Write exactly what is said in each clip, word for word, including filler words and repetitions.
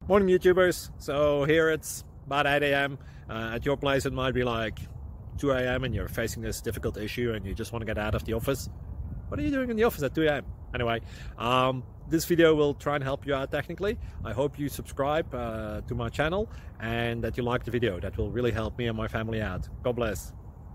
Morning YouTubers. So here it's about eight A M Uh, at your place it might be like two A M and you're facing this difficult issue and you just want to get out of the office. What are you doing in the office at two A M? Anyway, um, this video will try and help you out technically. I hope you subscribe uh, to my channel and that you like the video. That will really help me and my family out. God bless.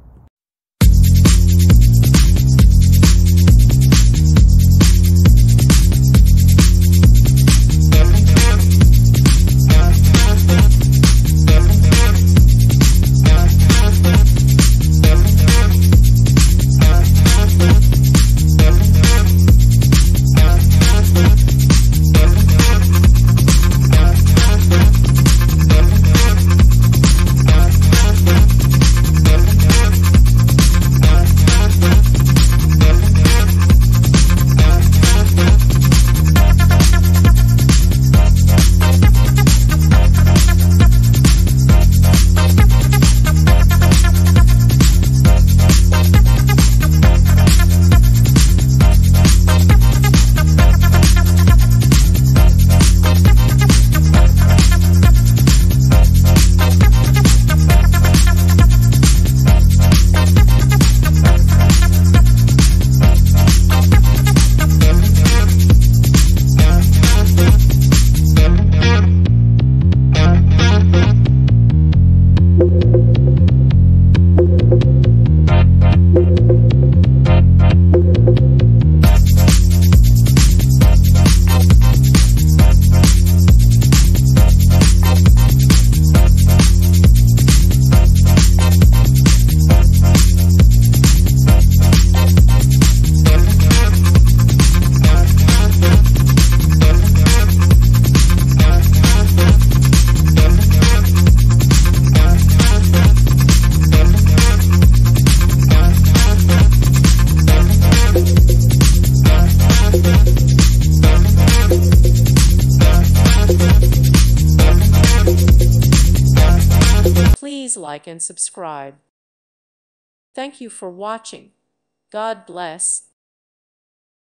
Please like and subscribe. Thank you for watching. God bless.